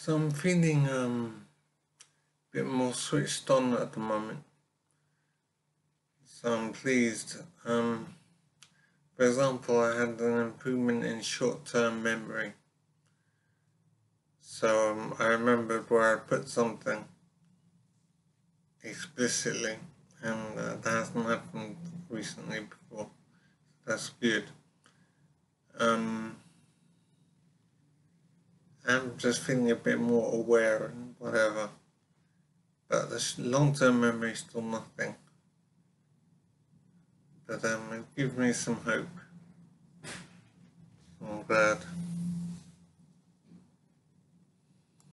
So I'm feeling a bit more switched on at the moment. So I'm pleased. For example, I had an improvement in short-term memory. So I remembered where I put something explicitly, and that hasn't happened recently before. That's good. I'm just feeling a bit more aware and whatever. But the long-term memory is still nothing. But it gives me some hope. I'm glad.